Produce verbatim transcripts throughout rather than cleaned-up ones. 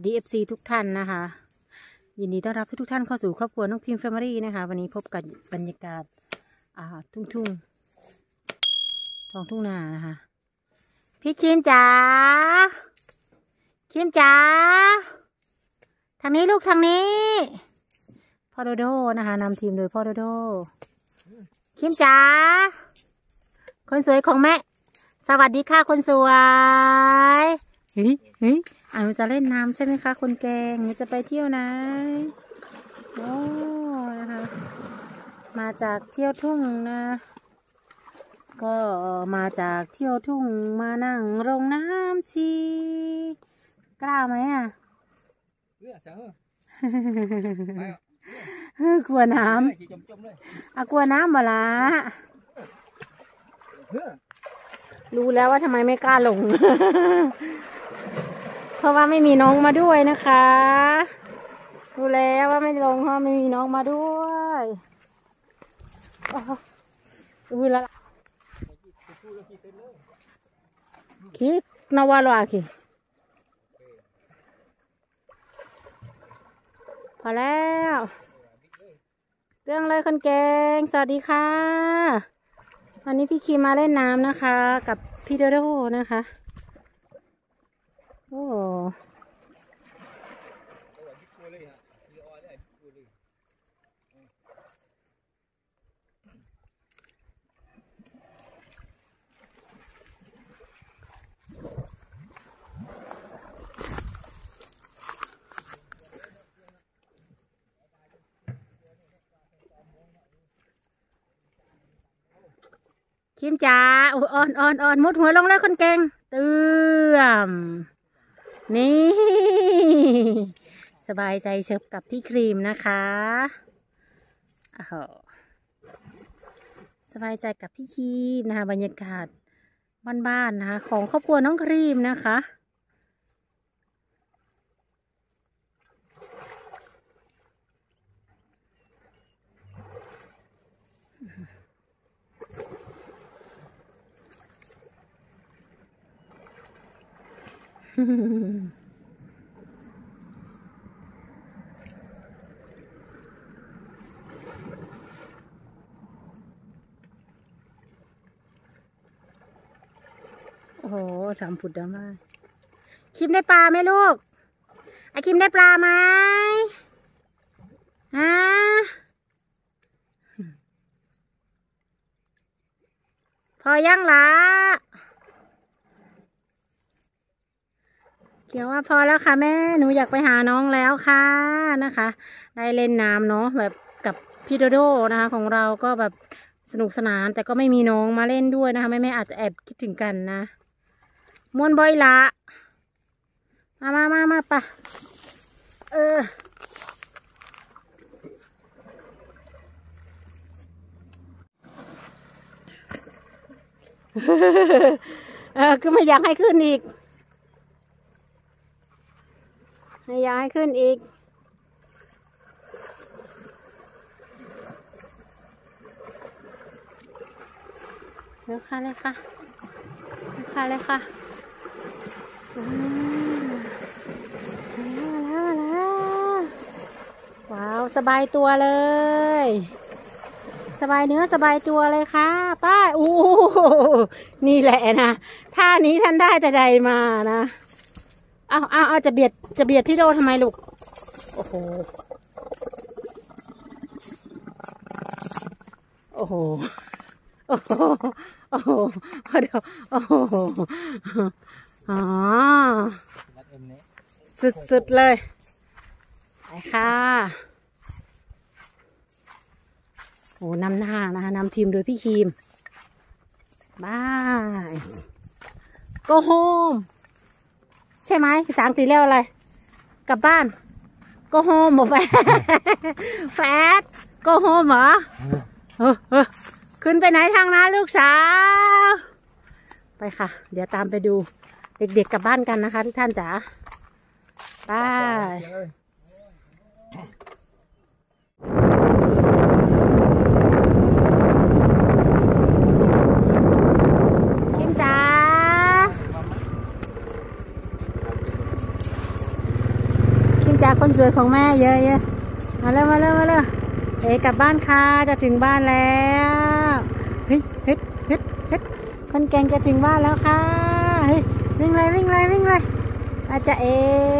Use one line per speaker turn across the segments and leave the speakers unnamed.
ดี เอฟ ซี ทุกท่านนะคะยินดีต้อนรับทุกท่านเข้าสู่ครอบครัวน้องพิมพ์แฟมิลี่นะคะวันนี้พบกับบรรยากาศอ่าทุ่งทุ่งท้องทุ่งนานะคะพี่คิมจ๋าคิมจ๋าทางนี้ลูกทางนี้พ่อโดโดนะคะนำทีมโดยพ่อโดโดคิมจ๋าคนสวยของแม่สวัสดีค่ะคนสวยเฮ้ยเฮ้ยอ่าหนูจะเล่นน้ำใช่ไหมคะคนแกงหนูจะไปเที่ยวไหนโอ้นะคะมาจากเที่ยวทุ่งนะก็มาจากเที่ยวทุ่งมานั่งโรงน้ำชีกล้าไหมอ่ะกลัวน้ำอ่ะกลัวน้ำมาละรู้แล้วว่าทำไมไม่กล้าลง เพราะว่าไม่มีน้องมาด้วยนะคะรู้แล้วว่าไม่ลงเพราะไม่มีน้องมาด้วยดูละคิดนาวาลวาคิพอแล้วเรื่องเลยคนเก่งสวัสดีค่ะวันนี้พี่คิมมาเล่นน้ำนะคะกับพี่โดโดนะคะโอ้คิมจ๋าอ่อนอ่อนอ่อนมุดหัวลงแล้วคนเก่งเตื่อมนี่สบายใจเชิบกับพี่ครีมนะคะโอ้โหสบายใจกับพี่ครีมนะคะบรรยากาศบ้านๆนะคะของครอบครัวน้องครีมนะคะโอ้โหทำผุดดำได้คิมได้ปลาไหมลูกไอคิมได้ปลาไหมฮะพอยังละเกี่ยวว่าพอแล้วค่ะแม่หนูอยากไปหาน้องแล้วค่ะนะคะได้เล่นน้ำเนาะแบบกับพี่โดโดนะคะของเราก็แบบสนุกสนานแต่ก็ไม่มีน้องมาเล่นด้วยนะคะแม่แม่อาจจะแอบคิดถึงกันนะมวนบอยละมามามามาปะเออเออคือไม่อยากให้ขึ้นอีกไม่อยากให้ขึ้นอีกเร็วค่ะเลยค่ะเร็วค่ะเลยค่ะแล้วแล้วว้าวสบายตัวเลยสบายเนื้อสบายตัวเลยค่ะป้าอู้นี่แหละนะท่านี้ท่านได้แต่ใดมานะเอาเอาเอาจะเบียดจะเบียดพี่โดทำไมลูกโอ้โหโอ้โหโอ้โหโอ้โหเดี๋ยวโอ้โหอ๋อสุดๆเลยไปค่ะโอ้นำหน้านะคะนำทีมโดยพี่คิมบายgo homeใช่ไหมภาษาอังกฤษเรียกอะไรกลับบ้านgo home บอกแฟแฟดgo home เหรอเออเออขึ้นไปไหนทางนะลูกสาวไปค่ะเดี๋ยวตามไปดูเด็กๆกลับบ้านกันนะคะทุกท่านจ๋าไปคิมจ๋าสวยของแม่เยอะๆมาเร็วมาเร็วมาเร็วเอ๋กลับบ้านค่ะจะถึงบ้านแล้วเฮ้ยเฮ้ยเฮ้ยเฮ้ยคนแก่งจะถึงบ้านแล้วค่ะเฮ้ยวิ่งเลยวิ่งเลยวิ่งเลยอาจจะเอ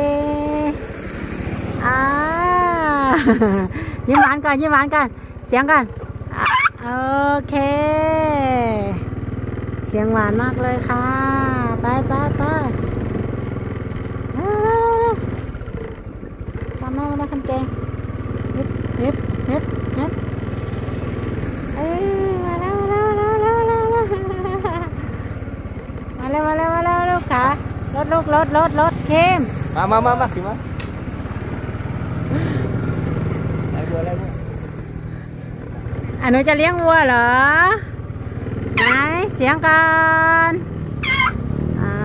อ่ายิ้มหวานก่อนยิ้มหวานก่อนเสียงก่อนโอเคเสียงหวานมากเลยค่ะไปไปไปตามแม่มาได้คนแก่งฮึบฮึบฮึบฮึบเอ้ยมาแล้วมาแล้วมาแล้วมาแล้วมาแล้วมาแล้วมาแล้วขารถลูกรถรถรถเข้ม
มามามามาขึ้นมาไอ้บัวไอ้บัว
อ่ะหนูจะเลี้ยงวัวเหรอไหนเสียงกันอ่า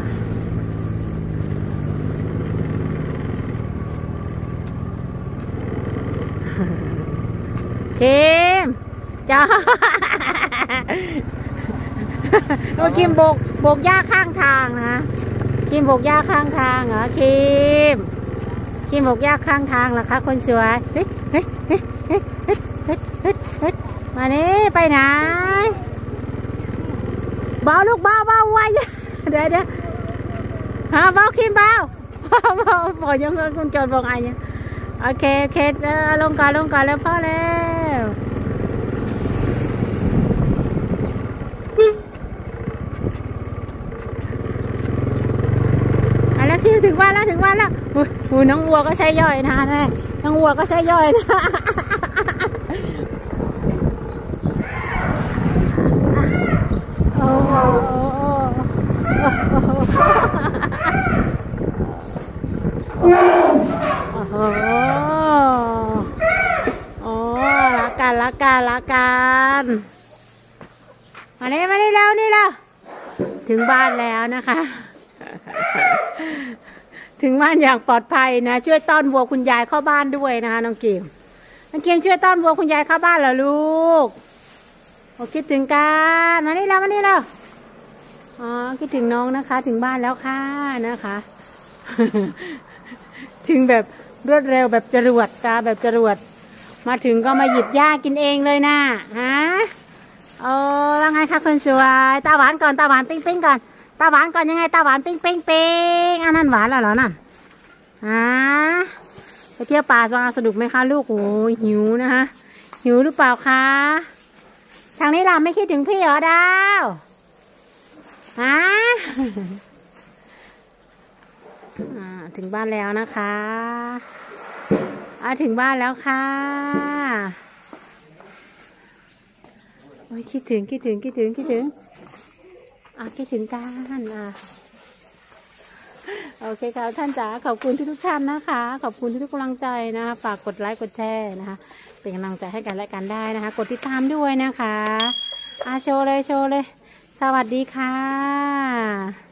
คิมจ้าโอ้คิมโบกโบกหญ้าข้างทางนะคิมโบกหญ้าข้างทางเหรอคิมคิมโบกหญ้าข้างทางเหรอคะคนสวยเฮ้ยเฮ้ยเฮ้ยเฮ้ยเฮ้ยเฮ้ยเฮ้ยเฮ้ยมานี่ไปไหนเบาลูกเบาเบาไว้เดี๋ยวเดี๋ยวฮะเบาคิมเบาเบาพอยังคุณจอดบอกไอ้เนี่ยโอเคโอเคลงก่อนลงก่อนแล้วพ่อแล้วแล้วที่ถึงบ้านแล้วถึงบ้านแล้วหูน้องวัวก็ใช้ย่อยนะแม่น้องวัวก็ใช้ย่อยนะโอ้โหโอ้โหโอ้ละกันละกันละกันมานี่มานี่แล้วนี่แล้วถึงบ้านแล้วนะคะถึงบ้านอย่างปลอดภัยนะช่วยต้อนวัวคุณยายเข้าบ้านด้วยนะคะน้องเกมน้องเกมช่วยต้อนวัวคุณยายเข้าบ้านเหรอลูกโอ้คิดถึงกันมานี่แล้วมานี่แล้วอ๋อคิดถึงน้องนะคะถึงบ้านแล้วค่ะนะคะ ถึงแบบรวดเร็วแบบจรวดตาแบบจรวดมาถึงก็มาหยิบหญ้ากินเองเลยนะฮะโอ้ว่าไงคะคนสวยตาหวานก่อนตาหวานปิ้งปิ้งก่อนตาหวานก่อนยังไงตาหวานปิ้งปิ้งปิ้งอันนั้นหวานแล้วเหรอนั่นฮะไปเที่ยวป่าสนุกไหมคะลูกโอ้หิวนะคะหิวหรือเปล่าคะทางนี้เราไม่คิดถึงพี่เหรอดาวฮะถึงบ้านแล้วนะคะอ่าถึงบ้านแล้วค่ะโอ้ยคิดถึงคิดถึงคิดถึงคิดถึงอ่ะคิดถึงกันอ่ะโอเคค่ะท่านจ๋าขอบคุณทุกท่านนะคะขอบคุณทุกกำลังใจนะคะฝากกดไลค์กดแชร์นะคะเป็นกำลังใจให้กันและกันได้นะคะกดติดตามด้วยนะคะอ่ะโชว์เลยโชว์เลยสวัสดีค่ะ